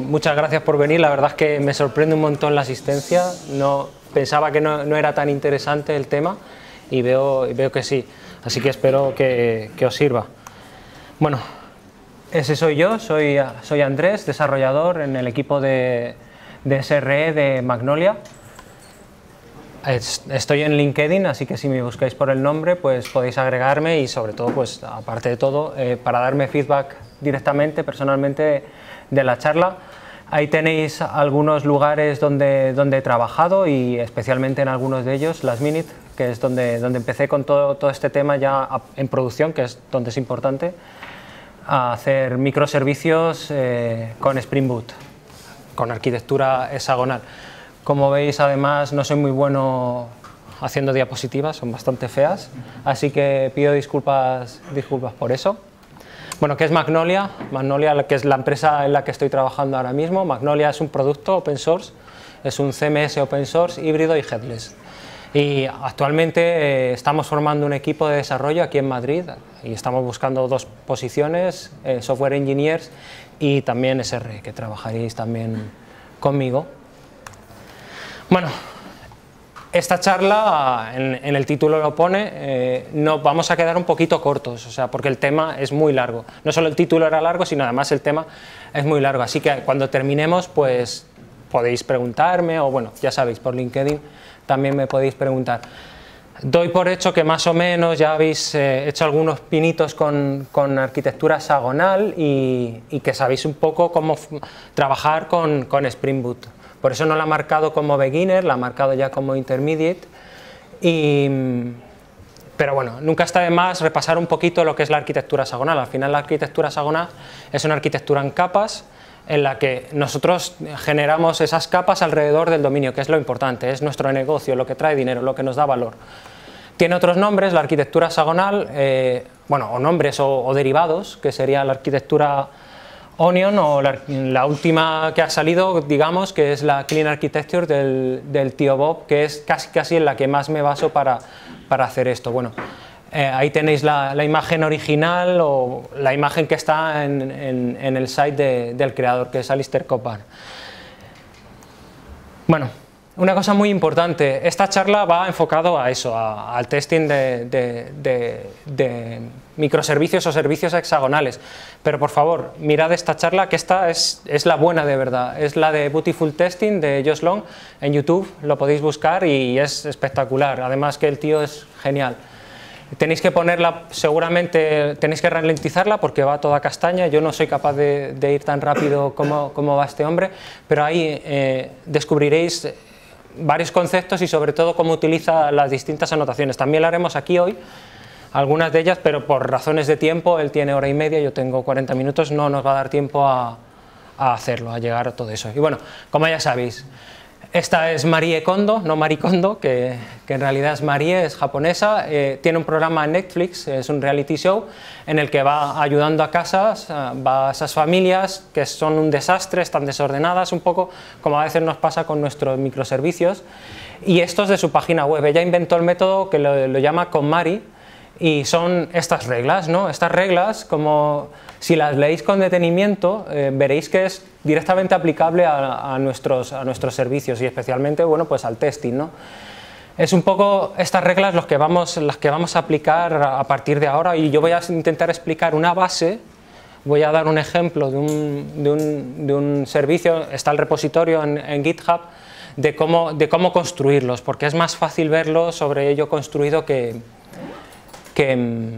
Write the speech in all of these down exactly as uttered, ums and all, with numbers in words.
muchas gracias por venir. La verdad es que me sorprende un montón la asistencia. No, pensaba que no, no era tan interesante el tema y veo, veo que sí. Así que espero que, que os sirva. Bueno, ese soy yo, soy, soy Andrés, desarrollador en el equipo de, de S R E de Magnolia. Estoy en LinkedIn, así que si me buscáis por el nombre, pues podéis agregarme y sobre todo, pues aparte de todo, eh, para darme feedback directamente, personalmente, de la charla. Ahí tenéis algunos lugares donde, donde he trabajado y especialmente en algunos de ellos, Last Minute, que es donde, donde empecé con todo, todo este tema ya en producción, que es donde es importante, a hacer microservicios eh, con Spring Boot, con arquitectura hexagonal. Como veis, además, no soy muy bueno haciendo diapositivas, son bastante feas, así que pido disculpas, disculpas por eso. Bueno, ¿qué es Magnolia? Magnolia, que es la empresa en la que estoy trabajando ahora mismo. Magnolia es un producto open source, es un C M S open source, híbrido y headless. Y actualmente eh, estamos formando un equipo de desarrollo aquí en Madrid y estamos buscando dos posiciones, eh, software engineers y también S R E, que trabajaréis también conmigo. Bueno, esta charla, en, en el título lo pone, eh, no, vamos a quedar un poquito cortos, o sea, porque el tema es muy largo. No solo el título era largo, sino además el tema es muy largo. Así que cuando terminemos, pues podéis preguntarme, o bueno, ya sabéis, por LinkedIn también me podéis preguntar. Doy por hecho que más o menos ya habéis eh, hecho algunos pinitos con, con arquitectura hexagonal y, y que sabéis un poco cómo trabajar con, con Spring Boot. Por eso no la ha marcado como beginner, la ha marcado ya como intermediate. Y, pero bueno, nunca está de más repasar un poquito lo que es la arquitectura hexagonal. Al final la arquitectura hexagonal es una arquitectura en capas en la que nosotros generamos esas capas alrededor del dominio, que es lo importante, es nuestro negocio, lo que trae dinero, lo que nos da valor. Tiene otros nombres, la arquitectura hexagonal, eh, bueno, o nombres o, o derivados, que sería la arquitectura Onion o la, la última que ha salido, digamos, que es la Clean Architecture del, del tío Bob, que es casi casi en la que más me baso para, para hacer esto. Bueno, eh, ahí tenéis la, la imagen original o la imagen que está en, en, en el site de, del creador, que es Alistair Cockburn. Bueno, una cosa muy importante, esta charla va enfocado a eso, a, al testing de, de, de, de microservicios o servicios hexagonales, pero por favor, mirad esta charla, que esta es, es la buena de verdad, es la de Beautiful Testing de Josh Long, en YouTube, lo podéis buscar y es espectacular, además que el tío es genial. Tenéis que ponerla, seguramente tenéis que ralentizarla porque va toda castaña, yo no soy capaz de, de ir tan rápido como, como va este hombre, pero ahí eh, descubriréis varios conceptos y sobre todo cómo utiliza las distintas anotaciones. También lo haremos aquí hoy, algunas de ellas, pero por razones de tiempo, él tiene hora y media, yo tengo cuarenta minutos, no nos va a dar tiempo a, a hacerlo, a llegar a todo eso. Y bueno, como ya sabéis, esta es Marie Kondo, no Marie Kondo, que, que en realidad es Marie, es japonesa, eh, tiene un programa en Netflix, es un reality show, en el que va ayudando a casas, va a esas familias que son un desastre, están desordenadas, un poco como a veces nos pasa con nuestros microservicios, y esto es de su página web. Ella inventó el método que lo, lo llama KonMari, y son estas reglas, ¿no? Estas reglas, como si las leéis con detenimiento, eh, veréis que es directamente aplicable a, a, nuestros, a nuestros servicios y especialmente, bueno, pues al testing, ¿no? Es un poco estas reglas los que vamos, las que vamos a aplicar a partir de ahora, y yo voy a intentar explicar una base, voy a dar un ejemplo de un, de un, de un servicio, está el repositorio en, en GitHub, de cómo, de cómo construirlos, porque es más fácil verlo sobre ello construido que... que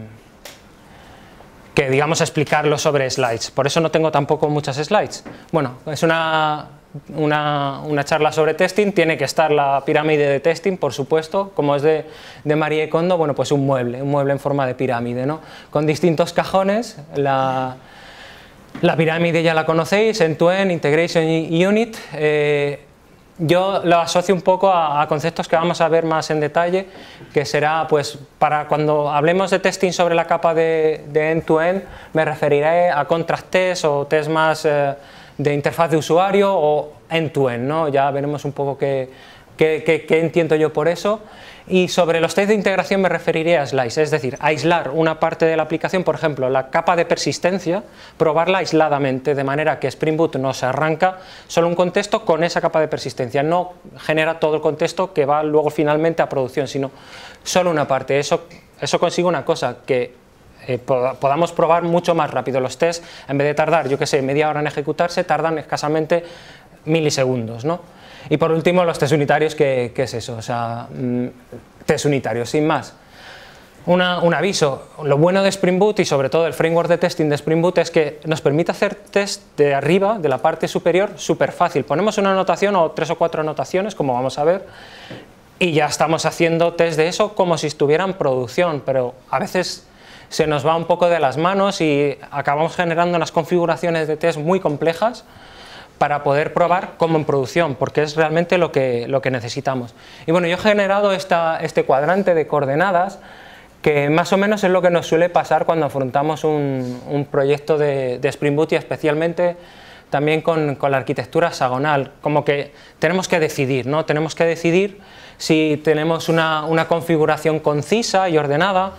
que digamos explicarlo sobre slides, por eso no tengo tampoco muchas slides. Bueno, es una, una, una charla sobre testing, tiene que estar la pirámide de testing, por supuesto, como es de, de Marie Kondo, bueno, pues un mueble, un mueble en forma de pirámide, ¿no? Con distintos cajones, la, la pirámide ya la conocéis, End-to-End, Integration Unit, eh, yo lo asocio un poco a, a conceptos que vamos a ver más en detalle, que será, pues, para cuando hablemos de testing sobre la capa de end-to-end, me referiré a contract test o test más eh, de interfaz de usuario o end-to-end, ¿no? Ya veremos un poco qué, qué, qué, qué entiendo yo por eso. Y sobre los test de integración me referiría a slice, es decir, aislar una parte de la aplicación, por ejemplo, la capa de persistencia, probarla aisladamente, de manera que Spring Boot no se arranca solo un contexto con esa capa de persistencia, no genera todo el contexto que va luego finalmente a producción, sino solo una parte. Eso, eso consigue una cosa, que eh, podamos probar mucho más rápido los tests, en vez de tardar, yo que sé, media hora en ejecutarse, tardan escasamente milisegundos, ¿no? Y por último, los test unitarios, ¿qué, qué es eso? O sea, mmm, test unitarios, sin más. Una, un aviso, lo bueno de Spring Boot y sobre todo el framework de testing de Spring Boot es que nos permite hacer test de arriba, de la parte superior, súper fácil. Ponemos una anotación o tres o cuatro anotaciones, como vamos a ver, y ya estamos haciendo test de eso como si estuviera en producción, pero a veces se nos va un poco de las manos y acabamos generando unas configuraciones de test muy complejas para poder probar como en producción, porque es realmente lo que, lo que necesitamos. Y bueno, yo he generado esta, este cuadrante de coordenadas, que más o menos es lo que nos suele pasar cuando afrontamos un, un proyecto de, de Spring Boot, y especialmente también con, con la arquitectura hexagonal, como que tenemos que decidir, ¿no? Tenemos que decidir si tenemos una, una configuración concisa y ordenada,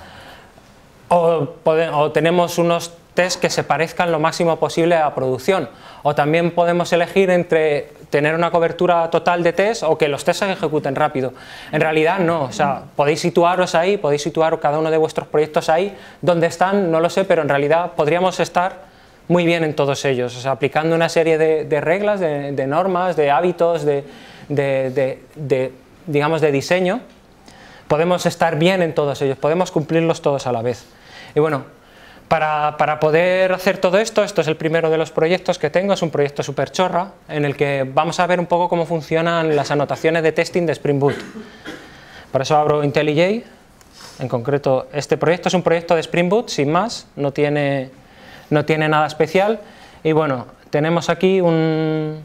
o, o tenemos unos test que se parezcan lo máximo posible a producción, o también podemos elegir entre tener una cobertura total de test o que los tests se ejecuten rápido. En realidad no, o sea, podéis situaros ahí, podéis situar cada uno de vuestros proyectos ahí, donde están, no lo sé, pero en realidad podríamos estar muy bien en todos ellos, o sea, aplicando una serie de, de reglas, de, de normas, de hábitos, de, de, de, de, digamos, de diseño, podemos estar bien en todos ellos, podemos cumplirlos todos a la vez. Y bueno, Para, para poder hacer todo esto, esto es el primero de los proyectos que tengo, es un proyecto súper chorra, en el que vamos a ver un poco cómo funcionan las anotaciones de testing de Spring Boot. Por eso abro IntelliJ, en concreto este proyecto es un proyecto de Spring Boot, sin más, no tiene, no tiene nada especial, y bueno, tenemos aquí un,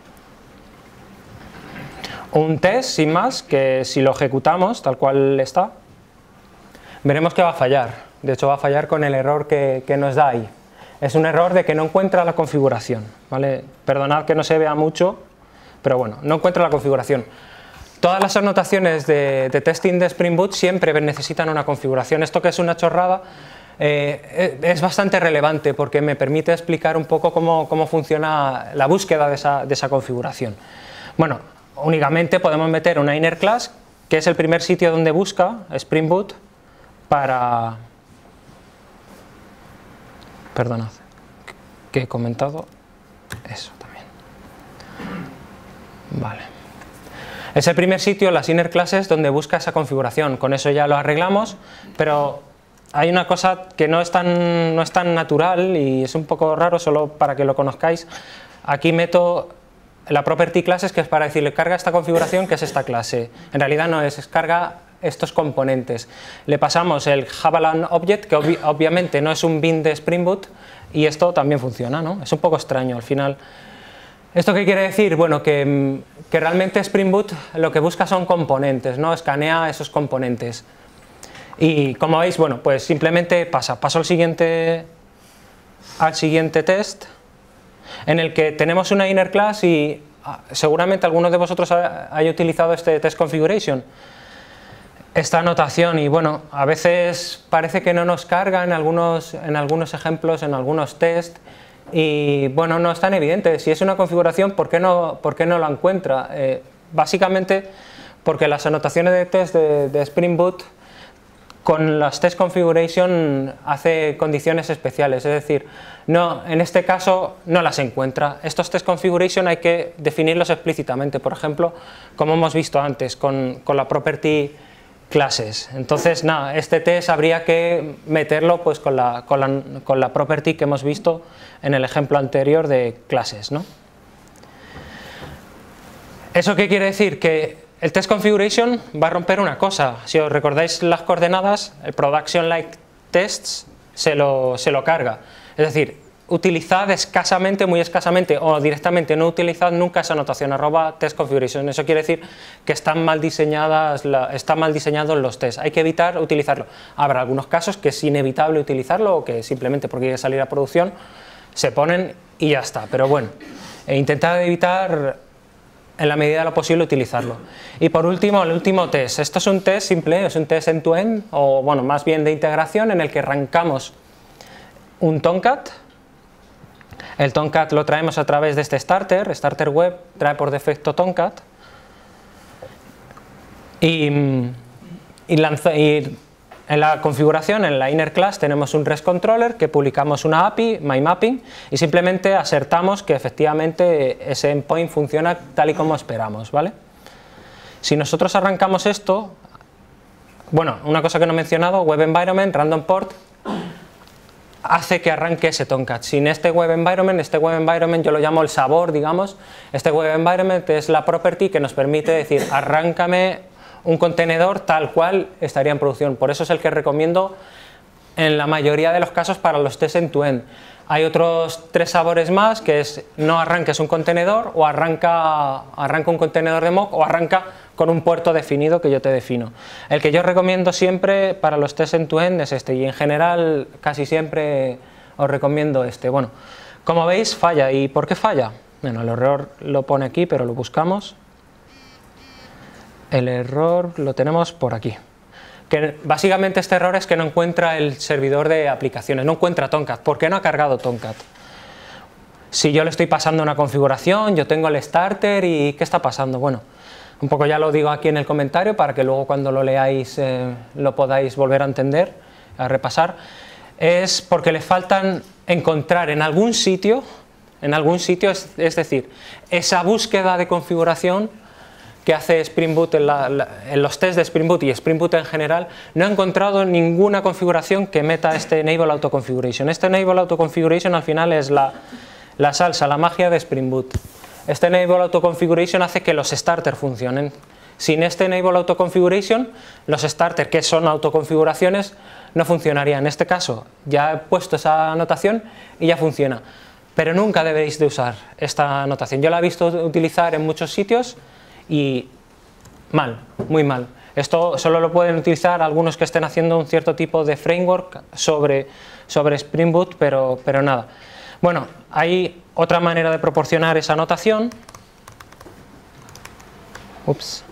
un test, sin más, que si lo ejecutamos tal cual está, veremos que va a fallar. De hecho va a fallar con el error que, que nos da ahí. Es un error de que no encuentra la configuración, ¿vale? Perdonad que no se vea mucho, pero bueno, no encuentra la configuración. Todas las anotaciones de, de testing de Spring Boot siempre necesitan una configuración. Esto que es una chorrada eh, es bastante relevante porque me permite explicar un poco cómo, cómo funciona la búsqueda de esa, de esa configuración. Bueno, únicamente podemos meter una inner class, que es el primer sitio donde busca Spring Boot para... Perdonad, que he comentado eso también. Vale. Es el primer sitio, las inner classes, donde busca esa configuración. Con eso ya lo arreglamos, pero hay una cosa que no es tan, no es tan natural y es un poco raro, solo para que lo conozcáis. Aquí meto la property classes, que es para decirle carga esta configuración, que es esta clase. En realidad no es, es carga estos componentes. Le pasamos el Javalan Object, que obvi obviamente no es un bin de Spring Boot, y esto también funciona, ¿no? Es un poco extraño al final. ¿Esto qué quiere decir? Bueno, que, que realmente Spring Boot lo que busca son componentes, ¿no? Escanea esos componentes. Y como veis, bueno, pues simplemente pasa. Paso al siguiente, al siguiente test, en el que tenemos una inner class y seguramente algunos de vosotros haya utilizado este test configuration, esta anotación, y bueno, a veces parece que no nos carga en algunos, en algunos ejemplos, en algunos test, y bueno, no es tan evidente. Si es una configuración, ¿por qué no, por qué no la encuentra? Eh, básicamente porque las anotaciones de test de, de Spring Boot con las test configuration hace condiciones especiales, es decir, no, en este caso no las encuentra. Estos test configuration hay que definirlos explícitamente, por ejemplo, como hemos visto antes, con, con la property clases. Entonces, nada, este test habría que meterlo pues con la, con la, con la property que hemos visto en el ejemplo anterior de clases, ¿no? ¿Eso qué quiere decir? Que el test configuration va a romper una cosa. Si os recordáis las coordenadas, el production like tests se lo, se lo carga. Es decir, utilizad escasamente, muy escasamente, o directamente no utilizad nunca esa anotación, arroba test configuration. Eso quiere decir que están mal diseñadas, la, están mal diseñados los tests. Hay que evitar utilizarlo. Habrá algunos casos que es inevitable utilizarlo, o que simplemente porque quiere salir a producción se ponen y ya está. Pero bueno, e intentad evitar en la medida de lo posible utilizarlo. Y por último, el último test. Esto es un test simple, es un test end-to-end, o bueno, más bien de integración, en el que arrancamos un Tomcat. El Tomcat lo traemos a través de este starter, starter web, trae por defecto Tomcat. Y, y, lanza, y en la configuración, en la inner class, tenemos un REST controller que publicamos una A P I, myMapping, y simplemente asertamos que efectivamente ese endpoint funciona tal y como esperamos, ¿vale? Si nosotros arrancamos esto, bueno, una cosa que no he mencionado, web environment, random port, hace que arranque ese Tomcat. Sin este web environment, este web environment yo lo llamo el sabor, digamos, este web environment es la property que nos permite decir, arráncame un contenedor tal cual estaría en producción. Por eso es el que recomiendo en la mayoría de los casos para los test end-to-end. Hay otros tres sabores más, que es no arranques un contenedor, o arranca, arranca un contenedor de mock, o arranca con un puerto definido que yo te defino. El que yo recomiendo siempre para los test end-to-end es este, y en general casi siempre os recomiendo este. Bueno, como veis falla. ¿Y por qué falla? Bueno, el error lo pone aquí, pero lo buscamos. El error lo tenemos por aquí. Que básicamente este error es que no encuentra el servidor de aplicaciones, no encuentra Tomcat. ¿Por qué no ha cargado Tomcat? Si yo le estoy pasando una configuración, yo tengo el starter y ¿qué está pasando? Bueno, un poco ya lo digo aquí en el comentario para que luego cuando lo leáis eh, lo podáis volver a entender, a repasar. Es porque le faltan encontrar en algún sitio, en algún sitio, es, es decir, esa búsqueda de configuración que hace Spring Boot en, la, la, en los tests de Spring Boot y Spring Boot en general, no ha encontrado ninguna configuración que meta este Enable Auto Configuration. Este Enable Auto Configuration al final es la, la salsa, la magia de Spring Boot. Este Enable Auto Configuration hace que los starters funcionen. Sin este Enable Auto Configuration, los starters, que son autoconfiguraciones, no funcionarían. En este caso, ya he puesto esa anotación y ya funciona. Pero nunca debéis de usar esta anotación. Yo la he visto utilizar en muchos sitios y mal, muy mal. Esto solo lo pueden utilizar algunos que estén haciendo un cierto tipo de framework sobre, sobre Spring Boot, pero, pero nada. Bueno, hay otra manera de proporcionar esa anotación. Ups.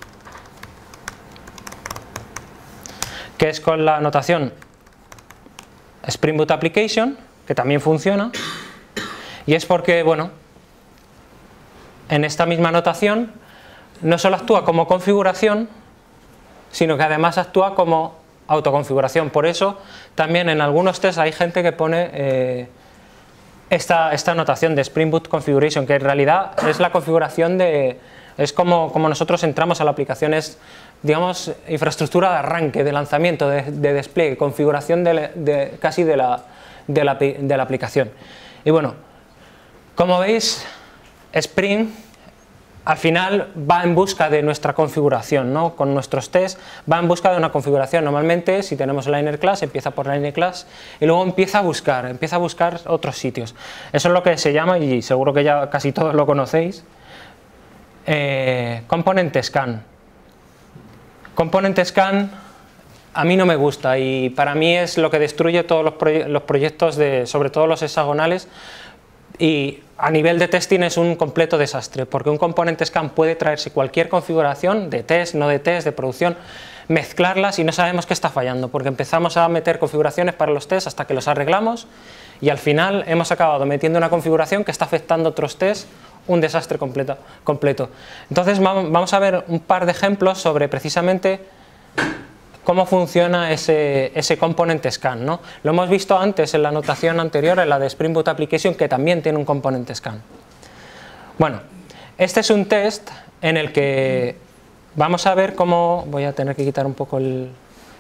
Que es con la anotación Spring Boot Application, que también funciona. Y es porque, bueno, en esta misma anotación no solo actúa como configuración, sino que además actúa como autoconfiguración. Por eso también en algunos tests hay gente que pone eh, esta, esta anotación de Spring Boot Configuration, que en realidad es la configuración de, es como, como nosotros entramos a la aplicación, es, digamos, infraestructura de arranque, de lanzamiento, de, de despliegue, configuración de, de, casi de la, de, la, de la aplicación. Y bueno, como veis, Spring al final va en busca de nuestra configuración, ¿no? Con nuestros tests va en busca de una configuración. Normalmente, si tenemos la inner class, empieza por la inner class y luego empieza a buscar, empieza a buscar otros sitios. Eso es lo que se llama, y seguro que ya casi todos lo conocéis, eh, Component Scan. Component Scan a mí no me gusta y para mí es lo que destruye todos los, proye los proyectos, de, sobre todo los hexagonales, y a nivel de testing es un completo desastre, porque un component scan puede traerse cualquier configuración de test, no de test, de producción, mezclarlas y no sabemos qué está fallando, porque empezamos a meter configuraciones para los tests hasta que los arreglamos y al final hemos acabado metiendo una configuración que está afectando a otros tests, un desastre completo. completo. Entonces vamos a ver un par de ejemplos sobre precisamente cómo funciona ese, ese component scan, ¿no? Lo hemos visto antes en la anotación anterior, en la de Spring Boot Application, que también tiene un component scan. Bueno, este es un test en el que vamos a ver cómo, voy a tener que quitar un poco el,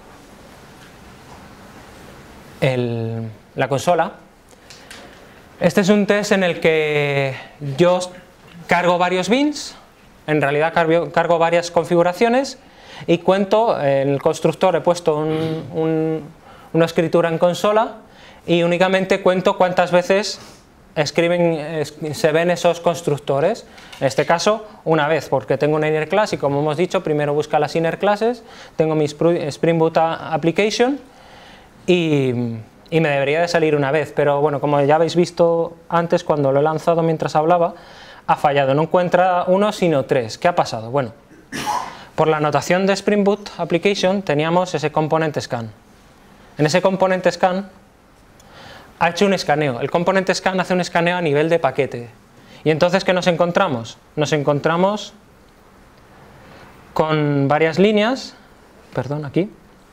el, la consola. Este es un test en el que yo cargo varios bins, en realidad cargo, cargo varias configuraciones, y cuento, en el constructor he puesto un, un, una escritura en consola y únicamente cuento cuántas veces escriben, se ven esos constructores. En este caso, una vez, porque tengo una inner class y como hemos dicho, primero busca las inner classes, tengo mi Spring Boot Application y, y me debería de salir una vez, pero bueno, como ya habéis visto antes cuando lo he lanzado mientras hablaba, ha fallado, no encuentra uno sino tres. ¿Qué ha pasado? Bueno, por la notación de Spring Boot Application teníamos ese componente scan. En ese componente scan ha hecho un escaneo. El componente scan hace un escaneo a nivel de paquete. Y entonces, ¿qué nos encontramos? Nos encontramos con varias líneas, perdón, aquí,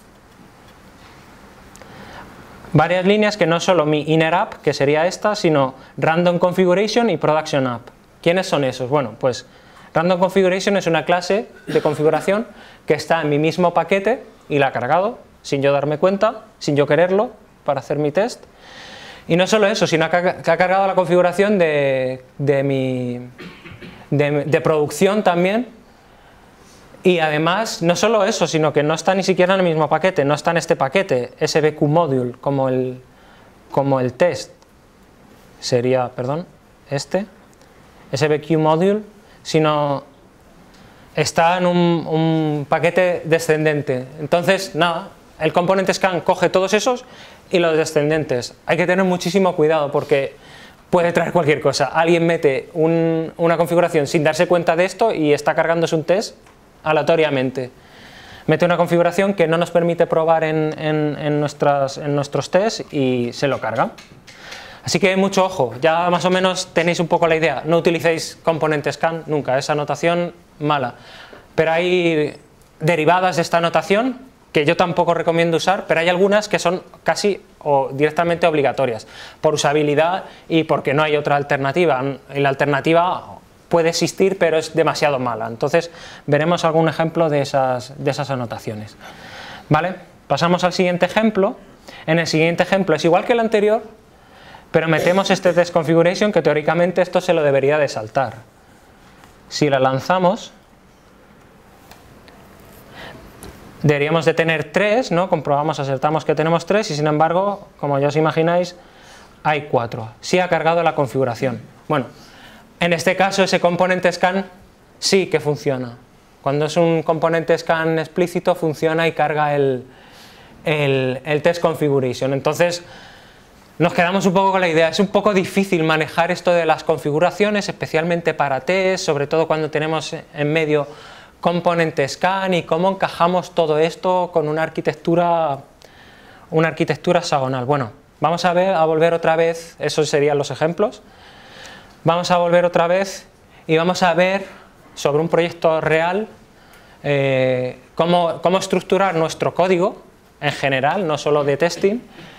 varias líneas que no solo mi inner app, que sería esta, sino random configuration y production app. ¿Quiénes son esos? Bueno, pues random configuration es una clase de configuración que está en mi mismo paquete y la ha cargado sin yo darme cuenta, sin yo quererlo, para hacer mi test. Y no solo eso, sino que ha, que ha cargado la configuración de, de mi de, de producción también. Y además, no solo eso, sino que no está ni siquiera en el mismo paquete, no está en este paquete, S B Q module, como el, como el test, sería, perdón, este, S B Q module, sino está en un, un paquete descendente. Entonces, nada, el componente scan coge todos esos y los descendentes. Hay que tener muchísimo cuidado porque puede traer cualquier cosa. Alguien mete un, una configuración sin darse cuenta de esto y está cargándose un test aleatoriamente. Mete una configuración que no nos permite probar en, en, en, nuestras, en nuestros tests y se lo carga. Así que mucho ojo, ya más o menos tenéis un poco la idea. No utilicéis componente scan nunca, esa notación mala. Pero hay derivadas de esta notación que yo tampoco recomiendo usar, pero hay algunas que son casi o directamente obligatorias, por usabilidad y porque no hay otra alternativa. Y la alternativa puede existir, pero es demasiado mala. Entonces veremos algún ejemplo de esas, de esas anotaciones. ¿Vale? Pasamos al siguiente ejemplo. En el siguiente ejemplo es igual que el anterior, pero metemos este test configuration que teóricamente esto se lo debería de saltar. Si la lanzamos, deberíamos de tener tres, ¿no? Comprobamos, acertamos que tenemos tres y sin embargo, como ya os imagináis, hay cuatro. Sí ha cargado la configuración. Bueno, en este caso ese componente scan sí que funciona. Cuando es un componente scan explícito funciona y carga el, el, el test configuration. Entonces nos quedamos un poco con la idea. Es un poco difícil manejar esto de las configuraciones, especialmente para test, sobre todo cuando tenemos en medio componente scan y cómo encajamos todo esto con una arquitectura, una arquitectura hexagonal. Bueno, vamos a ver, a volver otra vez, esos serían los ejemplos. Vamos a volver otra vez y vamos a ver sobre un proyecto real eh, cómo, cómo estructurar nuestro código en general, no solo de testing,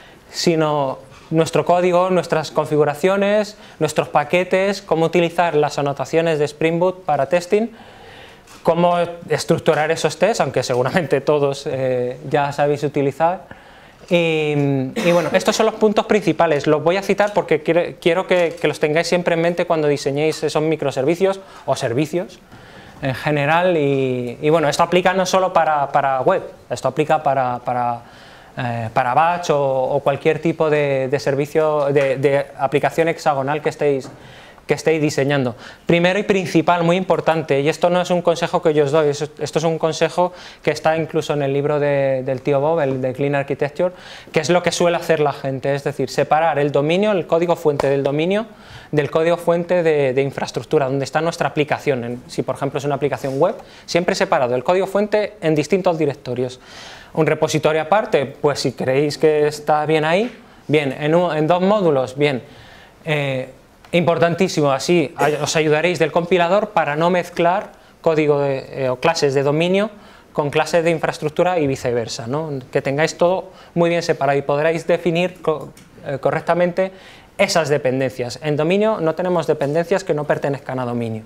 sino nuestro código, nuestras configuraciones, nuestros paquetes, cómo utilizar las anotaciones de Spring Boot para testing, cómo estructurar esos tests, aunque seguramente todos eh, ya sabéis utilizar. Y, y bueno, estos son los puntos principales, los voy a citar porque quiero, quiero que, que los tengáis siempre en mente cuando diseñéis esos microservicios o servicios en general. Y, y bueno, esto aplica no solo para, para web, esto aplica para, para, eh, para batch o, o cualquier tipo de, de servicio, de, de aplicación hexagonal que estéis, que estéis diseñando. Primero y principal, muy importante, y esto no es un consejo que yo os doy, esto es un consejo que está incluso en el libro de, del tío Bob, el de Clean Architecture, que es lo que suele hacer la gente, es decir, separar el dominio, el código fuente del dominio, del código fuente de, de infraestructura, donde está nuestra aplicación. En, si por ejemplo es una aplicación web, siempre separado el código fuente en distintos directorios. Un repositorio aparte, pues si creéis que está bien ahí, bien, en, un, en dos módulos, bien. Eh, Importantísimo, así os ayudaréis del compilador para no mezclar código de, eh, o clases de dominio con clases de infraestructura y viceversa, ¿no? Que tengáis todo muy bien separado y podréis definir co eh, correctamente esas dependencias. En dominio no tenemos dependencias que no pertenezcan a dominio.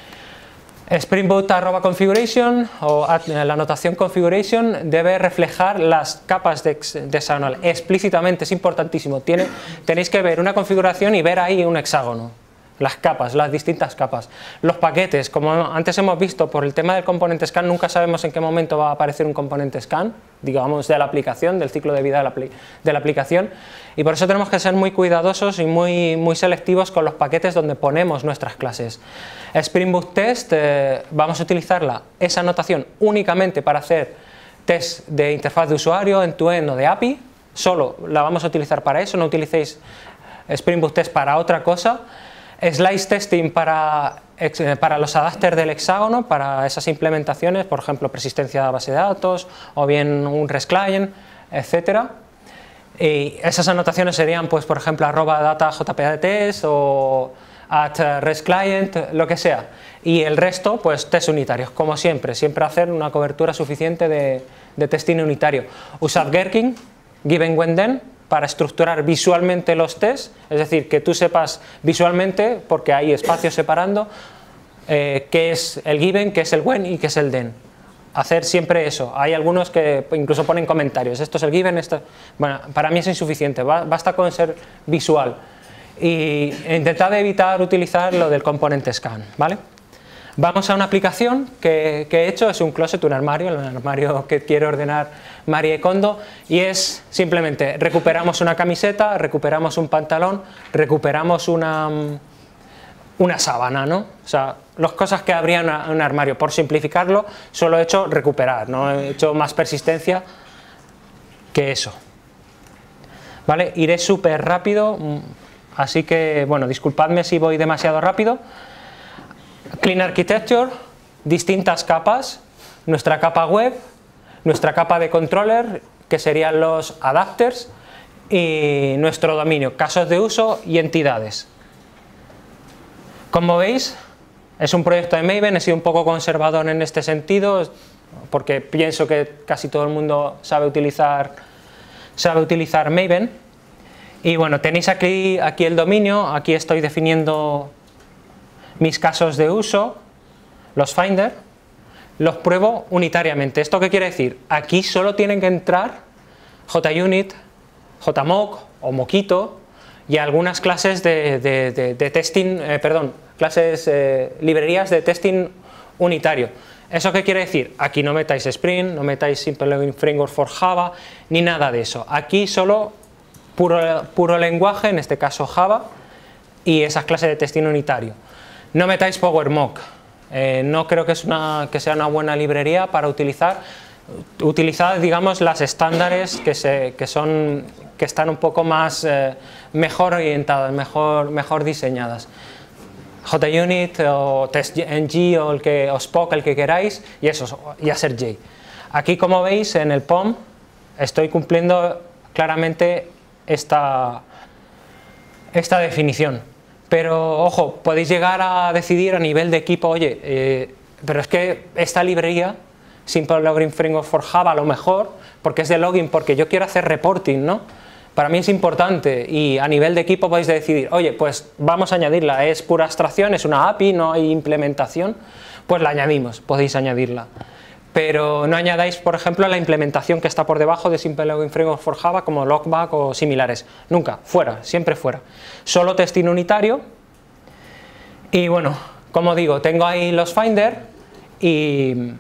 Spring Boot arroba configuration o la anotación configuration debe reflejar las capas de, de hexagonal explícitamente, es importantísimo. Tiene, tenéis que ver una configuración y ver ahí un hexágono, las capas, las distintas capas. Los paquetes, como antes hemos visto, por el tema del componente scan, nunca sabemos en qué momento va a aparecer un componente scan, digamos, de la aplicación, del ciclo de vida de la, de la aplicación, y por eso tenemos que ser muy cuidadosos y muy, muy selectivos con los paquetes donde ponemos nuestras clases. Spring Boot Test, eh, vamos a utilizarla, esa notación, únicamente para hacer test de interfaz de usuario, end-to-end o de A P I, solo la vamos a utilizar para eso, no utilicéis Spring Boot Test para otra cosa. Slice testing para para los adapters del hexágono, para esas implementaciones, por ejemplo, persistencia de base de datos, o bien un REST client, etcétera. Y esas anotaciones serían, pues, por ejemplo, arroba data jpatest o at REST client, lo que sea. Y el resto, pues, test unitarios, como siempre, siempre hacer una cobertura suficiente de, de testing unitario. Usar Gherkin, given when then, para estructurar visualmente los tests, es decir, que tú sepas visualmente, porque hay espacios separando, eh, qué es el given, qué es el when y qué es el then. Hacer siempre eso. Hay algunos que incluso ponen comentarios, esto es el given, esto... Bueno, para mí es insuficiente, basta con ser visual. Y intentad evitar utilizar lo del componente scan, ¿vale? Vamos a una aplicación que, que he hecho, es un closet, un armario, el armario que quiere ordenar Marie Kondo, y es simplemente recuperamos una camiseta, recuperamos un pantalón, recuperamos una, una sábana, ¿no? O sea, las cosas que habría en un armario. Por simplificarlo, solo he hecho recuperar, no he hecho más persistencia que eso. ¿Vale? Iré súper rápido, así que, bueno, disculpadme si voy demasiado rápido. Clean Architecture, distintas capas, nuestra capa web, nuestra capa de controller, que serían los adapters, y nuestro dominio, casos de uso y entidades. Como veis, es un proyecto de Maven, he sido un poco conservador en este sentido, porque pienso que casi todo el mundo sabe utilizar, sabe utilizar Maven. Y bueno, tenéis aquí, aquí el dominio, aquí estoy definiendo mis casos de uso, los Finder, los pruebo unitariamente. ¿Esto qué quiere decir? Aquí solo tienen que entrar JUnit, JMock o Mockito y algunas clases de, de, de, de testing, eh, perdón, clases, eh, librerías de testing unitario. ¿Eso qué quiere decir? Aquí no metáis Spring, no metáis Simple Login Framework for Java, ni nada de eso. Aquí solo puro, puro lenguaje, en este caso Java, y esas clases de testing unitario. No metáis PowerMock, eh, no creo que, es una, que sea una buena librería para utilizar. Utilizad, digamos, las estándares que, se, que, son, que están un poco más, eh, mejor orientadas, mejor, mejor diseñadas. JUnit o TestNG o, el que, o Spock, el que queráis, y eso, y AssertJ. Aquí, como veis, en el P O M estoy cumpliendo claramente esta, esta definición. Pero, ojo, podéis llegar a decidir a nivel de equipo, oye, eh, pero es que esta librería, Simple Login Framework for Java, a lo mejor, porque es de login, porque yo quiero hacer reporting, ¿no? Para mí es importante y a nivel de equipo podéis decidir, oye, pues vamos a añadirla, es pura abstracción, es una A P I, no hay implementación, pues la añadimos, podéis añadirla. Pero no añadáis, por ejemplo, la implementación que está por debajo de Simple Login Framework for Java como Logback o similares. Nunca, fuera, siempre fuera. Solo testing unitario. Y bueno, como digo, tengo ahí los Finder y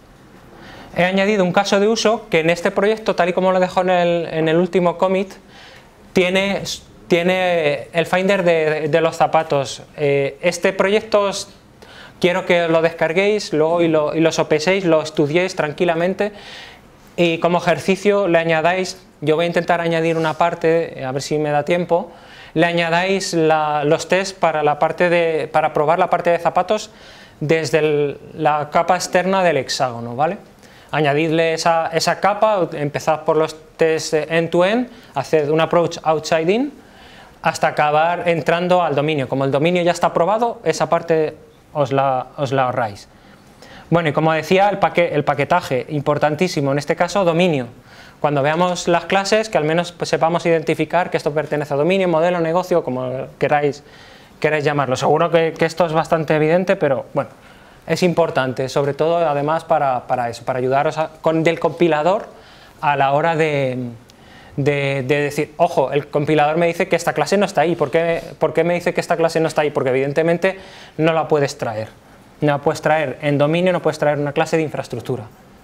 he añadido un caso de uso que en este proyecto, tal y como lo dejo en el, en el último commit, tiene, tiene el Finder de, de los zapatos. Eh, este proyecto es, quiero que lo descarguéis luego y lo, y lo sopeséis, lo estudiéis tranquilamente y como ejercicio le añadáis, yo voy a intentar añadir una parte, a ver si me da tiempo, le añadáis la, los tests para, la parte de, para probar la parte de zapatos desde el, la capa externa del hexágono, ¿vale? Añadidle esa, esa capa, empezad por los tests end-to-end, haced un approach outside-in hasta acabar entrando al dominio. Como el dominio ya está probado, esa parte os la, os la ahorráis. Bueno, y como decía, el, paque, el paquetaje, importantísimo, en este caso dominio. Cuando veamos las clases, que al menos pues, sepamos identificar que esto pertenece a dominio, modelo, negocio, como queráis, queráis llamarlo. Seguro que, que esto es bastante evidente, pero bueno, es importante, sobre todo además para, para eso, para ayudaros a, con del compilador a la hora de, de, de decir, ojo, el compilador me dice que esta clase no está ahí. ¿Por qué, ¿Por qué me dice que esta clase no está ahí? Porque evidentemente no la puedes traer. No la puedes traer en dominio, no puedes traer una clase de infraestructura.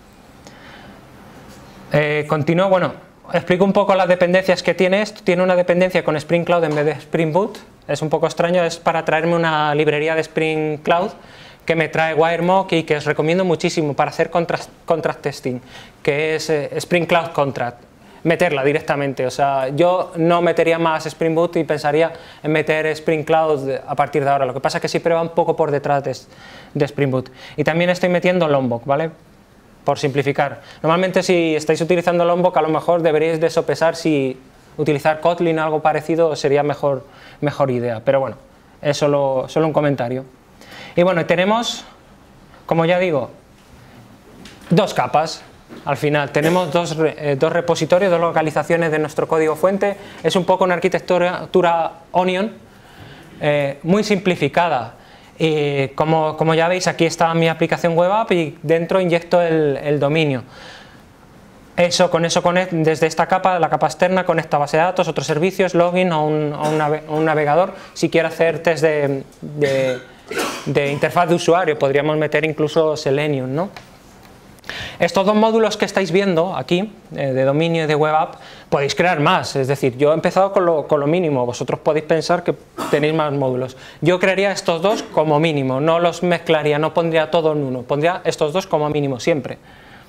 Eh, continúo, bueno, explico un poco las dependencias que tiene esto. Tiene una dependencia con Spring Cloud en vez de Spring Boot. Es un poco extraño, es para traerme una librería de Spring Cloud que me trae WireMock y que os recomiendo muchísimo para hacer contrast, contract testing, que es eh, Spring Cloud Contract. meterla directamente. O sea, yo no metería más Spring Boot y pensaría en meter Spring Cloud a partir de ahora. Lo que pasa es que siempre va un poco por detrás de, de Spring Boot. Y también estoy metiendo Lombok, ¿vale? Por simplificar. Normalmente si estáis utilizando Lombok, a lo mejor deberíais de sopesar si utilizar Kotlin o algo parecido sería mejor, mejor idea. Pero bueno, es solo, solo un comentario. Y bueno, tenemos, como ya digo, dos capas. Al final tenemos dos, eh, dos repositorios, dos localizaciones de nuestro código fuente. Es un poco una arquitectura Onion eh, muy simplificada. Y como, como ya veis, aquí está mi aplicación web app y dentro inyecto el, el dominio. Eso, con eso conecto, desde esta capa, la capa externa, conecta base de datos, otros servicios, login o un, o un, nave, un navegador. Si quiero hacer test de, de, de interfaz de usuario, podríamos meter incluso Selenium, ¿no? Estos dos módulos que estáis viendo aquí, eh, de dominio y de web app, podéis crear más. Es decir, yo he empezado con lo, con lo mínimo, vosotros podéis pensar que tenéis más módulos. Yo crearía estos dos como mínimo, no los mezclaría, no pondría todo en uno, pondría estos dos como mínimo siempre.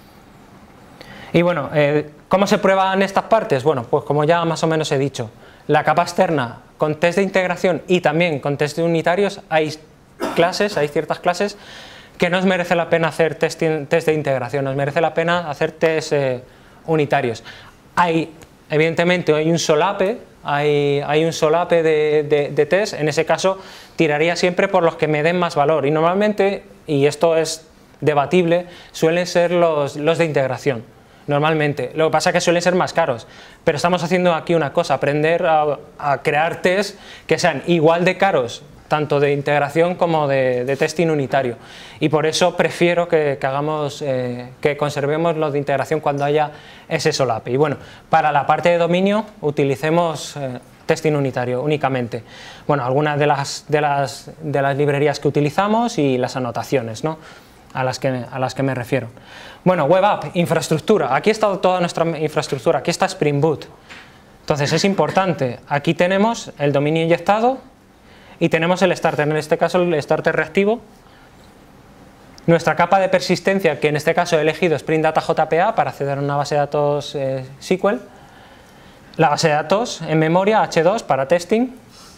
Y bueno, eh, ¿cómo se prueban estas partes? Bueno, pues como ya más o menos he dicho, la capa externa con test de integración y también con test de unitarios, hay clases, hay ciertas clases que no os merece la pena hacer test, test de integración, os merece la pena hacer test eh, unitarios. Hay, evidentemente, hay un solape, hay, hay un solape de, de, de test, en ese caso tiraría siempre por los que me den más valor y normalmente, y esto es debatible, suelen ser los, los de integración, normalmente. Lo que pasa es que suelen ser más caros, pero estamos haciendo aquí una cosa, aprender a, a crear test que sean igual de caros, tanto de integración como de, de testing unitario, y por eso prefiero que, que hagamos, eh, que conservemos los de integración cuando haya ese solape. Y bueno, para la parte de dominio utilicemos eh, testing unitario únicamente. Bueno, algunas de las, de, las, de las librerías que utilizamos y las anotaciones, ¿no? a, las que, a las que me refiero. Bueno, web app, infraestructura, aquí está toda nuestra infraestructura, aquí está Spring Boot. Entonces es importante, aquí tenemos el dominio inyectado y tenemos el starter, en este caso el starter reactivo, nuestra capa de persistencia, que en este caso he elegido Spring Data J P A para acceder a una base de datos eh, S Q L, la base de datos en memoria H dos para testing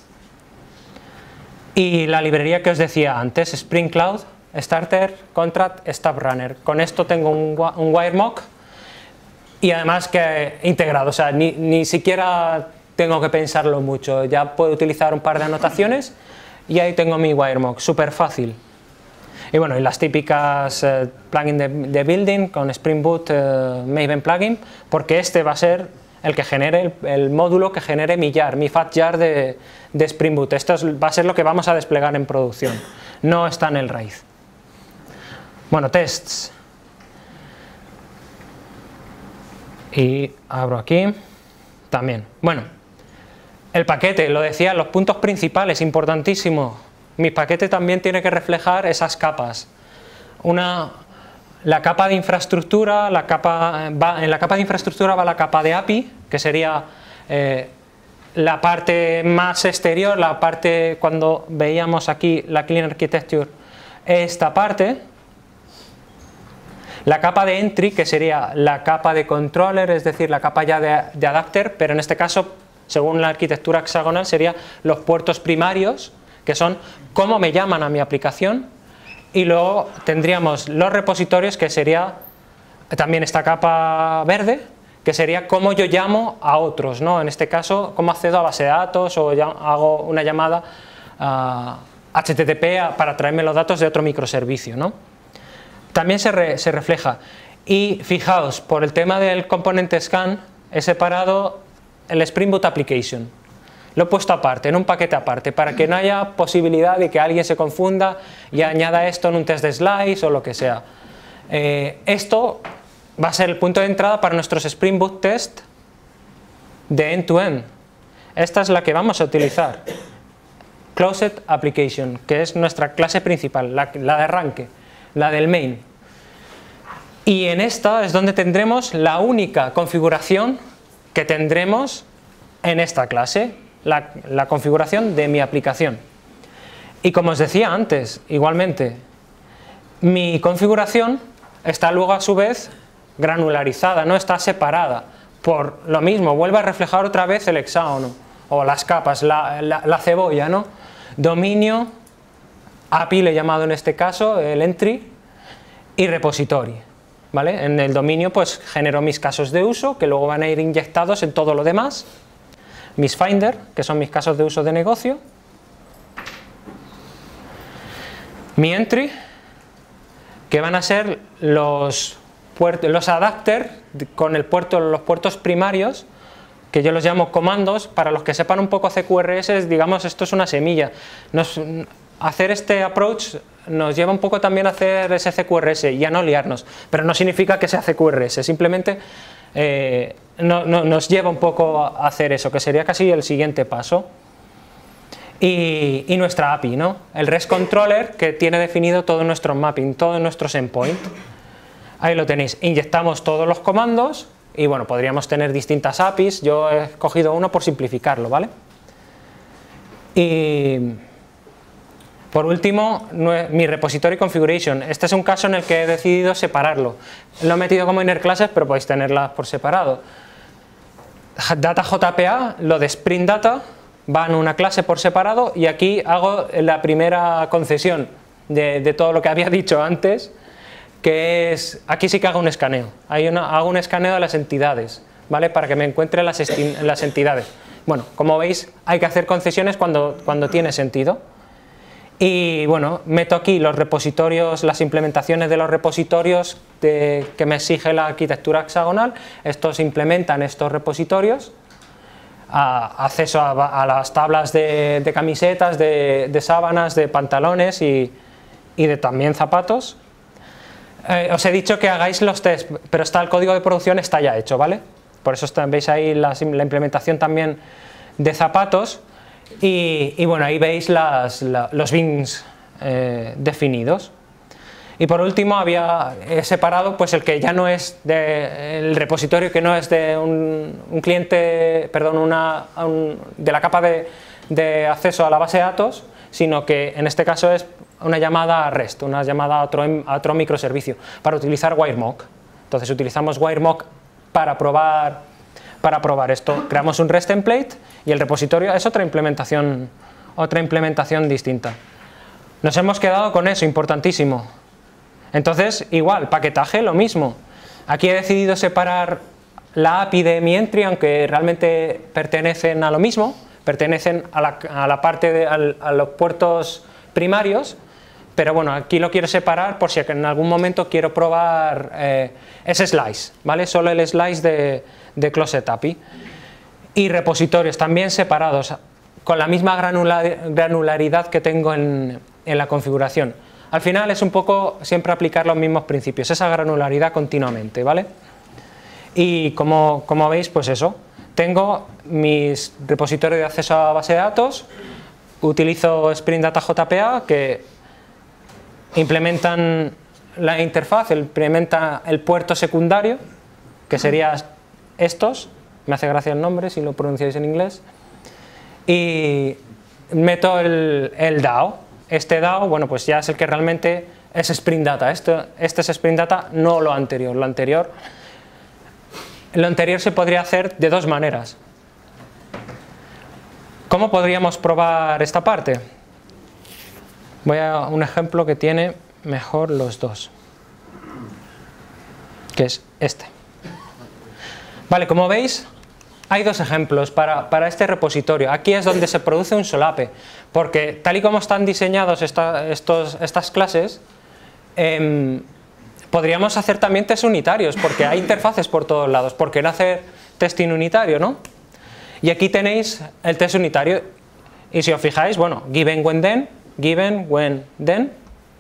y la librería que os decía antes, Spring Cloud, Starter, Contract, Stub Runner. Con esto tengo un, un WireMock y además que integrado, o sea, ni, ni siquiera tengo que pensarlo mucho, ya puedo utilizar un par de anotaciones y ahí tengo mi WireMock, súper fácil. Y bueno, y las típicas eh, plugins de, de building con Spring Boot eh, Maven plugin, porque este va a ser el que genere, el, el módulo que genere mi jar, mi fat jar de, de Spring Boot. Esto es, va a ser lo que vamos a desplegar en producción, no está en el raíz. Bueno, tests. Y abro aquí también. Bueno, el paquete, lo decía, los puntos principales, importantísimo. Mi paquete también tiene que reflejar esas capas. Una, la capa de infraestructura, la capa, va, en la capa de infraestructura va la capa de A P I, que sería eh, la parte más exterior, la parte, cuando veíamos aquí la Clean Architecture, esta parte. La capa de entry, que sería la capa de controller, es decir, la capa ya de, de adapter, pero en este caso, según la arquitectura hexagonal, serían los puertos primarios, que son cómo me llaman a mi aplicación, y luego tendríamos los repositorios, que sería también esta capa verde, que sería cómo yo llamo a otros, ¿no? En este caso, cómo accedo a base de datos o ya hago una llamada a H T T P para traerme los datos de otro microservicio, ¿no? También se, re, se refleja. Y fijaos, por el tema del componente scan, he separado el Spring Boot Application. Lo he puesto aparte, en un paquete aparte, para que no haya posibilidad de que alguien se confunda y añada esto en un test de slice o lo que sea. Eh, esto va a ser el punto de entrada para nuestros Spring Boot test de end-to-end. Esta es la que vamos a utilizar. Closed Application, que es nuestra clase principal, la, la de arranque, la del main. Y en esta es donde tendremos la única configuración que tendremos en esta clase, la, la configuración de mi aplicación. Y como os decía antes, igualmente, mi configuración está luego a su vez granularizada, no está separada por lo mismo, vuelve a reflejar otra vez el hexágono, o las capas, la, la, la cebolla, ¿no? Dominio, A P I le he llamado en este caso, el entry, y repository, ¿vale? En el dominio pues genero mis casos de uso, que luego van a ir inyectados en todo lo demás, mis finder, que son mis casos de uso de negocio, mi entry, que van a ser los, los adapter con el puerto, los puertos primarios, que yo los llamo comandos. Para los que sepan un poco C Q R S, digamos, esto es una semilla. Nos, hacer este approach nos lleva un poco también a hacer ese C Q R S y a no liarnos, pero no significa que sea C Q R S, simplemente eh, no, no, nos lleva un poco a hacer eso, que sería casi el siguiente paso. Y, y nuestra A P I, ¿no? El REST controller que tiene definido todo nuestro mapping, todos nuestros endpoints. Ahí lo tenéis, inyectamos todos los comandos y bueno, podríamos tener distintas A P Is, yo he escogido uno por simplificarlo, ¿vale? Y por último, mi repository configuration. Este es un caso en el que he decidido separarlo. Lo he metido como inner classes, pero podéis tenerlas por separado. Data J P A, lo de Spring Data, va en una clase por separado y aquí hago la primera concesión de, de todo lo que había dicho antes, que es, aquí sí que hago un escaneo, Hay una, hago un escaneo de las entidades, ¿vale? Para que me encuentre las, las entidades. Bueno, como veis hay que hacer concesiones cuando, cuando tiene sentido. Y bueno, meto aquí los repositorios, las implementaciones de los repositorios de, que me exige la arquitectura hexagonal. Estos se implementan estos repositorios. A, acceso a, a las tablas de, de camisetas, de, de sábanas, de pantalones y, y de también zapatos. Eh, os he dicho que hagáis los test, pero está el código de producción está ya hecho, ¿vale? Por eso está, veis ahí la, la implementación también de zapatos y, y bueno, ahí veis las, la, los bins eh, definidos. Y por último había separado pues el que ya no es de, el repositorio que no es de un, un cliente, perdón, una, un, de la capa de, de acceso a la base de datos, sino que en este caso es una llamada a REST, una llamada a otro, a otro microservicio, para utilizar WireMock. Entonces utilizamos WireMock para probar, para probar esto. Creamos un REST template y el repositorio es otra implementación, otra implementación distinta. Nos hemos quedado con eso, importantísimo. Entonces, igual, paquetaje, lo mismo. Aquí he decidido separar la A P I de mi entry, aunque realmente pertenecen a lo mismo, pertenecen a la, a la parte de a, a los puertos primarios, pero bueno, aquí lo quiero separar por si en algún momento quiero probar eh, ese slice, ¿vale? Solo el slice de, de Closet A P I. Y repositorios también separados, con la misma granular, granularidad que tengo en, en la configuración. Al final es un poco siempre aplicar los mismos principios, esa granularidad continuamente, ¿vale? Y como, como veis, pues eso, tengo mis repositorios de acceso a base de datos, utilizo Spring Data J P A que implementan la interfaz, implementa el puerto secundario, que sería estos, me hace gracia el nombre si lo pronunciáis en inglés, y meto el, el D A O. Este D A O, bueno, pues ya es el que realmente es Spring Data. Este, este es Spring Data, no lo anterior. Lo anterior, lo anterior se podría hacer de dos maneras. ¿Cómo podríamos probar esta parte? Voy a un ejemplo que tiene mejor los dos, que es este. Vale, como veis, hay dos ejemplos para, para este repositorio. Aquí es donde se produce un solape, porque tal y como están diseñados esta, estos, estas clases, eh, podríamos hacer también test unitarios, porque hay interfaces por todos lados. ¿Por qué no hacer testing unitario, no? Y aquí tenéis el test unitario, y si os fijáis, bueno, given when then, given when then,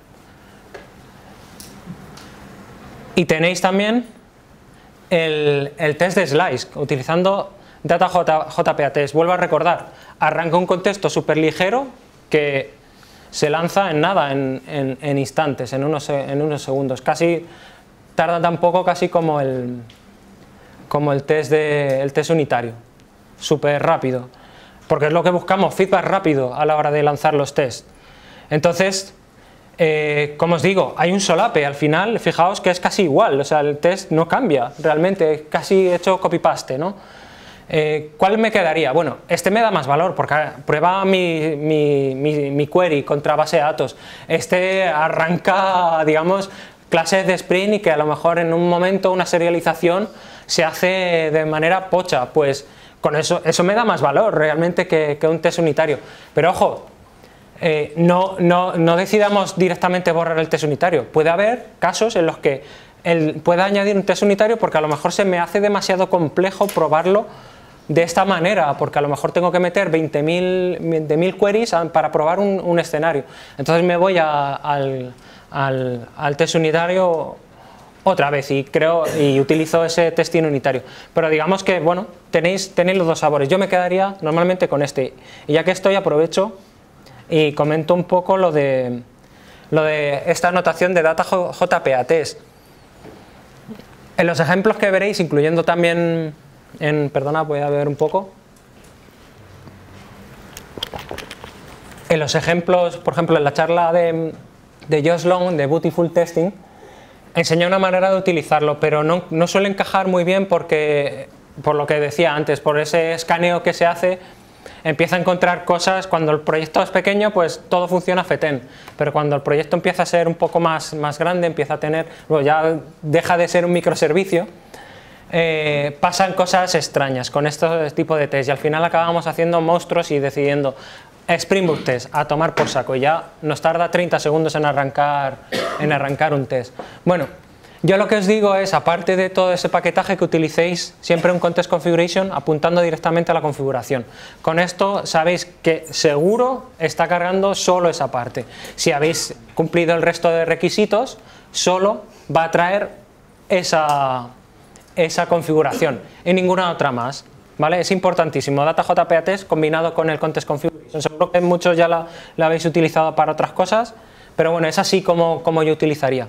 y tenéis también el, el test de slice, utilizando Data J P A Test. Vuelvo a recordar, arranca un contexto súper ligero que se lanza en nada, en, en, en instantes, en unos, en unos segundos, casi tarda tan poco casi como el, como el, test, de, el test unitario, súper rápido, porque es lo que buscamos, feedback rápido a la hora de lanzar los tests. Entonces, Eh, como os digo, hay un solape, al final, fijaos que es casi igual, o sea, el test no cambia realmente, casi hecho copy-paste, ¿no? Eh, ¿Cuál me quedaría? Bueno, este me da más valor porque prueba mi, mi, mi, mi query contra base de datos, este arranca, digamos, clases de Spring y que a lo mejor en un momento una serialización se hace de manera pocha, pues con eso, eso me da más valor realmente que, que un test unitario, pero ojo, Eh, no, no, no decidamos directamente borrar el test unitario. Puede haber casos en los que él pueda añadir un test unitario porque a lo mejor se me hace demasiado complejo probarlo de esta manera, porque a lo mejor tengo que meter veinte mil queries para probar un, un escenario. Entonces me voy a, al, al, al test unitario otra vez y creo y utilizo ese testing unitario. Pero digamos que, bueno, tenéis, tenéis los dos sabores. Yo me quedaría normalmente con este. Y ya que estoy, aprovecho y comento un poco lo de, lo de esta notación de data J P A test. En los ejemplos que veréis, incluyendo también en, perdona, voy a ver un poco. En los ejemplos, por ejemplo, en la charla de, de Josh Long, de Beautiful Testing, enseñé una manera de utilizarlo, pero no, no suele encajar muy bien porque, por lo que decía antes, por ese escaneo que se hace, empieza a encontrar cosas. Cuando el proyecto es pequeño, pues todo funciona fetén, pero cuando el proyecto empieza a ser un poco más, más grande, empieza a tener, bueno, ya deja de ser un microservicio, eh, pasan cosas extrañas con este tipo de test y al final acabamos haciendo monstruos y decidiendo Spring Boot test, a tomar por saco, y ya nos tarda treinta segundos en arrancar, en arrancar un test. Bueno, yo lo que os digo es, aparte de todo ese paquetaje, que utilicéis siempre un context configuration apuntando directamente a la configuración. Con esto sabéis que seguro está cargando solo esa parte. Si habéis cumplido el resto de requisitos, solo va a traer esa, esa configuración y ninguna otra más, ¿vale? Es importantísimo, data J P A test combinado con el context configuration. Seguro que muchos ya la, la habéis utilizado para otras cosas, pero bueno, es así como, como yo utilizaría.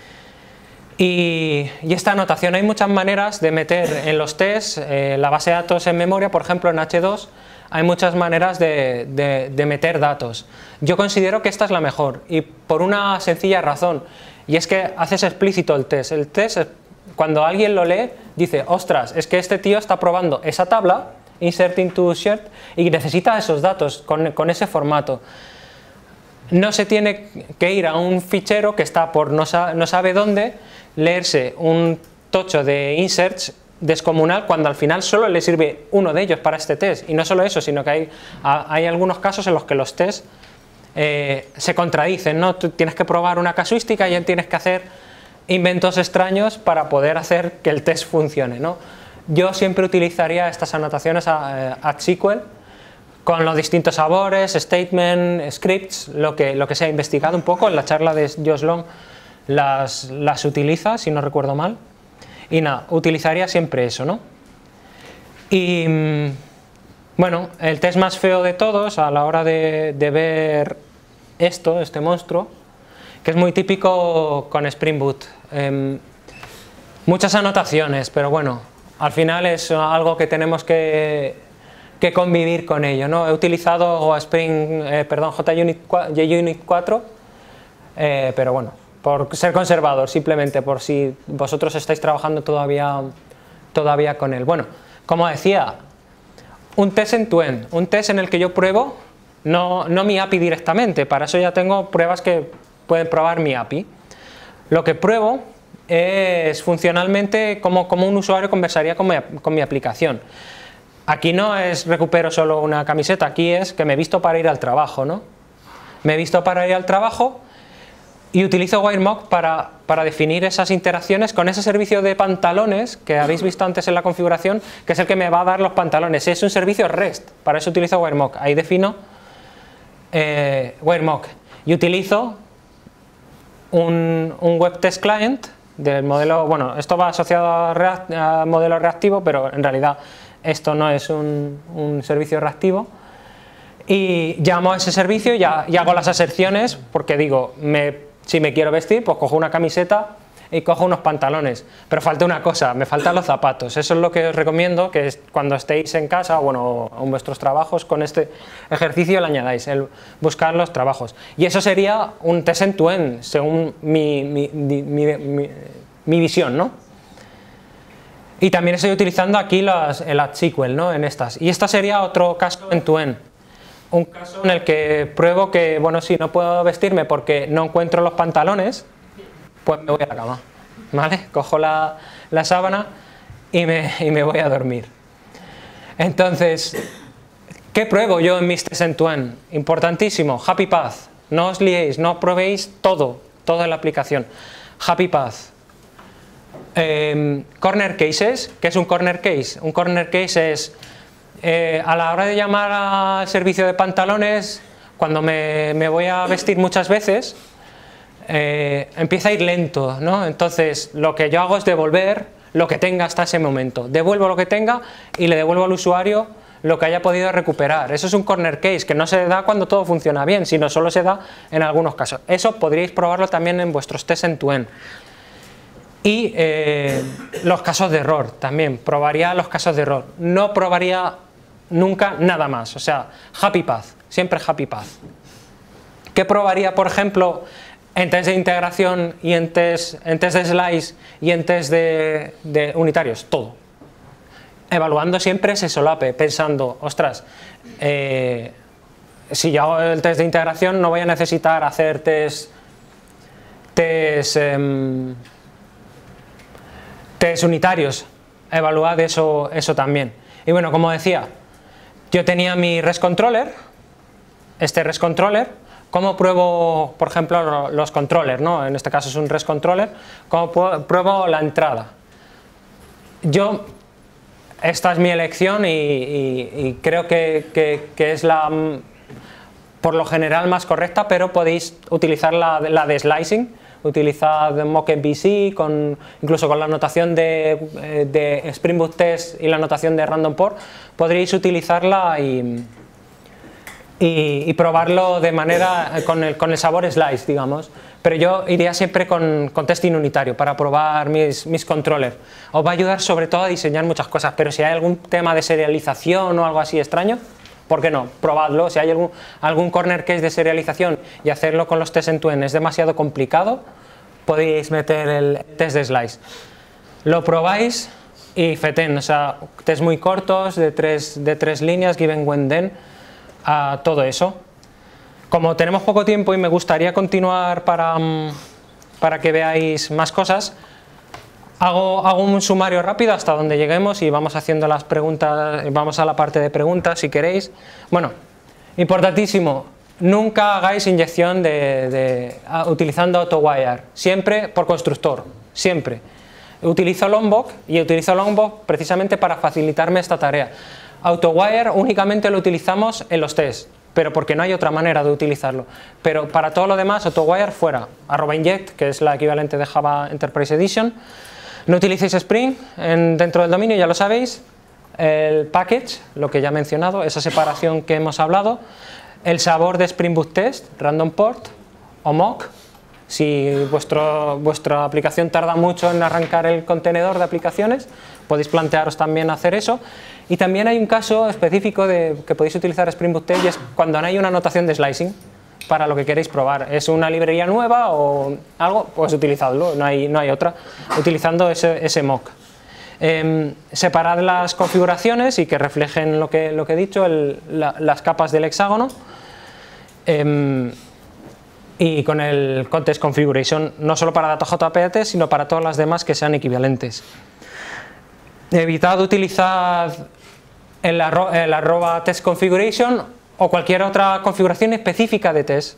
Y, y esta anotación, hay muchas maneras de meter en los tests eh, la base de datos en memoria. Por ejemplo, en H dos hay muchas maneras de, de, de meter datos. Yo considero que esta es la mejor y por una sencilla razón, y es que haces explícito el test. El test, cuando alguien lo lee, dice, ostras, es que este tío está probando esa tabla, insert into shared, y necesita esos datos con, con ese formato. No se tiene que ir a un fichero que está por no, sa no sabe dónde, leerse un tocho de inserts descomunal cuando al final solo le sirve uno de ellos para este test. Y no solo eso, sino que hay, hay algunos casos en los que los tests eh, se contradicen, ¿no? Tú tienes que probar una casuística y ya tienes que hacer inventos extraños para poder hacer que el test funcione, ¿no? Yo siempre utilizaría estas anotaciones a, a S Q L con los distintos sabores, statement, scripts, lo que, lo que se ha investigado un poco. En la charla de Josh Long las, las utiliza, si no recuerdo mal. Y nada, utilizaría siempre eso, ¿no? Y bueno, el test más feo de todos a la hora de, de ver esto, este monstruo, que es muy típico con Spring Boot. Eh, muchas anotaciones, pero bueno, al final es algo que tenemos que, que convivir con ello, ¿no? He utilizado Spring, eh, perdón, JUnit cuatro, eh, pero bueno, por ser conservador, simplemente por si vosotros estáis trabajando todavía, todavía con él. Bueno, como decía, un test end-to-end, un test en el que yo pruebo, no, no mi A P I directamente, para eso ya tengo pruebas que pueden probar mi A P I. Lo que pruebo es funcionalmente como, como un usuario conversaría con mi, con mi aplicación. Aquí no es recupero solo una camiseta, aquí es que me he visto para ir al trabajo, ¿no? Me he visto para ir al trabajo y utilizo WireMock para, para definir esas interacciones con ese servicio de pantalones que habéis visto antes en la configuración, que es el que me va a dar los pantalones. Es un servicio REST, para eso utilizo WireMock. Ahí defino eh, WireMock y utilizo un, un web test client del modelo, bueno, esto va asociado a, React, a modelo reactivo, pero en realidad esto no es un, un servicio reactivo. Y llamo a ese servicio y, y hago las aserciones porque digo, me, si me quiero vestir, pues cojo una camiseta y cojo unos pantalones, pero falta una cosa, me faltan los zapatos. Eso es lo que os recomiendo, que es cuando estéis en casa, bueno, en vuestros trabajos, con este ejercicio le añadáis, el buscar los trabajos. Y eso sería un test end-to-end, según mi, mi, mi, mi, mi, mi visión, ¿no? Y también estoy utilizando aquí las, el add S Q L, ¿no? En estas. Y esto sería otro caso end-to-end. Un caso en el que pruebo que, bueno, si no puedo vestirme porque no encuentro los pantalones, pues me voy a la cama, ¿vale? Cojo la, la sábana y me, y me voy a dormir. Entonces, ¿qué pruebo yo en mis test end-to-end? Importantísimo, Happy Path. No os liéis, no probéis todo, toda la aplicación. Happy Path. Eh, corner Cases, ¿qué es un Corner Case? Un Corner Case es... Eh, a la hora de llamar al servicio de pantalones, cuando me, me voy a vestir muchas veces, eh, empieza a ir lento, ¿no? Entonces lo que yo hago es devolver lo que tenga hasta ese momento. Devuelvo lo que tenga y le devuelvo al usuario lo que haya podido recuperar. Eso es un corner case, que no se da cuando todo funciona bien, sino solo se da en algunos casos. Eso podríais probarlo también en vuestros test end-to-end. Y eh, los casos de error también, probaría los casos de error. No probaría nunca nada más, o sea, Happy Path, siempre Happy Path. ¿Qué probaría, por ejemplo, en test de integración y en test, en test de slice y en test de, de unitarios? Todo. Evaluando siempre ese solape, pensando, ostras, eh, si yo hago el test de integración no voy a necesitar hacer test, test, eh, test unitarios. Evaluad eso, eso también. Y bueno, como decía, yo tenía mi REST controller, este REST controller. ¿Cómo pruebo, por ejemplo, los controllers, ¿no? En este caso es un REST controller. ¿Cómo pruebo la entrada? Yo, esta es mi elección y, y, y creo que, que, que es la, por lo general, más correcta, pero podéis utilizar la, la de slicing. Utilizad mockmvc, con, incluso con la notación de, de Spring Boot Test y la notación de Random Port, podréis utilizarla y, y, y probarlo de manera, con el, con el sabor slice, digamos. Pero yo iría siempre con, con testing unitario para probar mis, mis controllers. Os va a ayudar sobre todo a diseñar muchas cosas, pero si hay algún tema de serialización o algo así extraño, ¿por qué no? Probadlo. Si hay algún, algún corner case de serialización y hacerlo con los test end-to-end es demasiado complicado, podéis meter el test de slice. Lo probáis y feten, o sea, test muy cortos, de tres, de tres líneas, given, when, then, a todo eso. Como tenemos poco tiempo y me gustaría continuar para, para que veáis más cosas, Hago, hago un sumario rápido hasta donde lleguemos y vamos haciendo las preguntas, vamos a la parte de preguntas si queréis. Bueno, importantísimo, nunca hagáis inyección de, de, uh, utilizando AutoWire, siempre por constructor, siempre. Utilizo Lombok y utilizo Lombok precisamente para facilitarme esta tarea. AutoWire únicamente lo utilizamos en los tests, pero porque no hay otra manera de utilizarlo. Pero para todo lo demás, AutoWire fuera, arroba inject, que es la equivalente de Java Enterprise Edition. No utilicéis Spring en, dentro del dominio, ya lo sabéis. El package, lo que ya he mencionado, esa separación que hemos hablado. El sabor de Spring Boot Test, Random Port o Mock. Si vuestro, vuestra aplicación tarda mucho en arrancar el contenedor de aplicaciones, podéis plantearos también hacer eso. Y también hay un caso específico de que podéis utilizar Spring Boot Test y es cuando no hay una notación de slicing para lo que queréis probar. Es una librería nueva o algo, pues utilizadlo, no hay, no hay otra, utilizando ese, ese mock. Eh, separad las configuraciones y que reflejen lo que, lo que he dicho, el, la, las capas del hexágono. Eh, y con el context configuration, no solo para DataJPT, sino para todas las demás que sean equivalentes. Evitad utilizar el, arro, el arroba test configuration o cualquier otra configuración específica de test.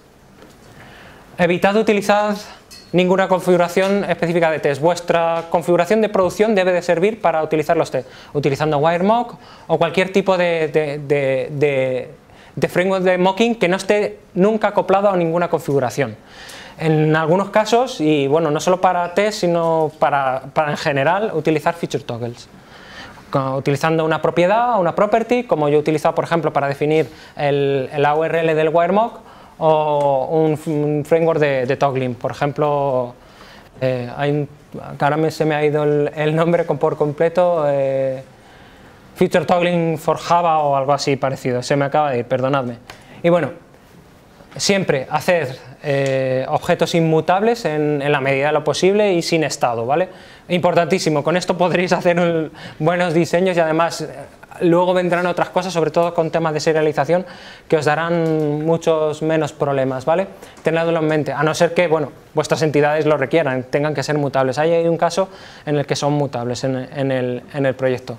Evitad utilizar ninguna configuración específica de test. Vuestra configuración de producción debe de servir para utilizar los test, utilizando WireMock o cualquier tipo de, de, de, de, de framework de mocking que no esté nunca acoplado a ninguna configuración. En algunos casos, y bueno, no solo para test, sino para, para en general, utilizar feature toggles. Utilizando una propiedad, una property, como yo he utilizado, por ejemplo, para definir el, el U R L del WireMock, o un, un framework de, de toggling. Por ejemplo, eh, hay un, ahora me, se me ha ido el, el nombre por completo, eh, Feature Toggling for Java o algo así parecido, se me acaba de ir, perdonadme. Y bueno, siempre hacer eh, objetos inmutables en, en la medida de lo posible y sin estado, ¿vale? Importantísimo, con esto podréis hacer un, buenos diseños y además luego vendrán otras cosas, sobre todo con temas de serialización, que os darán muchos menos problemas, ¿vale? Tenedlo en mente, a no ser que, bueno, vuestras entidades lo requieran, tengan que ser mutables. Ahí hay un caso en el que son mutables en, en, el, en el proyecto.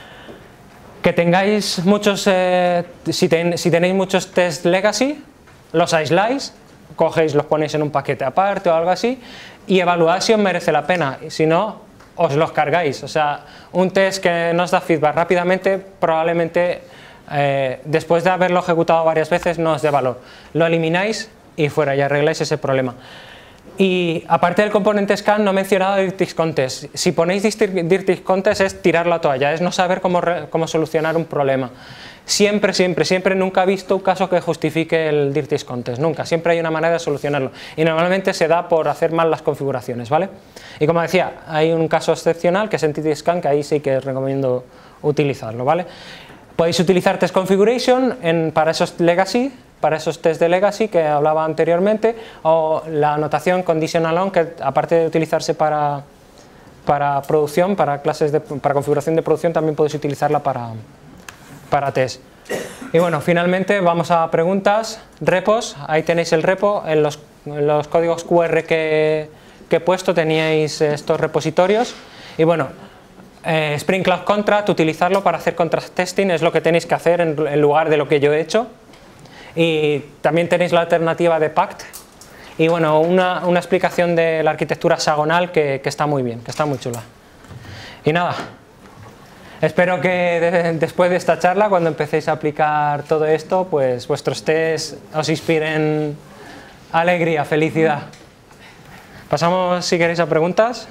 Que tengáis muchos, eh, si, ten, si tenéis muchos test legacy, los aisláis, cogéis, los ponéis en un paquete aparte o algo así y evaluad si os merece la pena, y si no, os los cargáis. O sea, un test que no os da feedback rápidamente, probablemente eh, después de haberlo ejecutado varias veces no os dé valor. Lo elimináis y fuera, y arregláis ese problema. Y aparte del componente scan, no he mencionado Dirty Contest. Si ponéis Dirty Contest es tirar la toalla, es no saber cómo, re, cómo solucionar un problema. Siempre, siempre, siempre, nunca he visto un caso que justifique el Dirty Contest, nunca, siempre hay una manera de solucionarlo. Y normalmente se da por hacer mal las configuraciones, ¿vale? Y como decía, hay un caso excepcional que es Entity Scan, que ahí sí que recomiendo utilizarlo, ¿vale? Podéis utilizar Test Configuration en, para esos legacy, para esos test de legacy que hablaba anteriormente, o la notación conditional on, que aparte de utilizarse para, para producción, para clases de, para configuración de producción, también podéis utilizarla para, para test. Y bueno, finalmente vamos a preguntas, repos, ahí tenéis el repo, en los, en los códigos Q R que, que he puesto teníais estos repositorios, y bueno, eh, Spring Cloud Contract, utilizarlo para hacer contrast testing es lo que tenéis que hacer en, en lugar de lo que yo he hecho. Y también tenéis la alternativa de Pact y bueno, una, una explicación de la arquitectura hexagonal que, que está muy bien, que está muy chula. Y nada, espero que de, después de esta charla, cuando empecéis a aplicar todo esto, pues vuestros tests os inspiren alegría, felicidad. Pasamos, si queréis, a preguntas.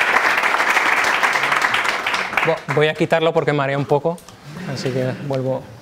Voy a quitarlo porque marea un poco, así que vuelvo.